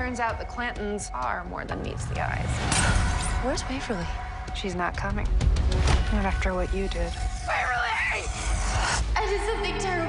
Turns out the Clantons are more than meets the eyes. Where's Waverly? She's not coming. Not after what you did. Waverly! I did something terrible.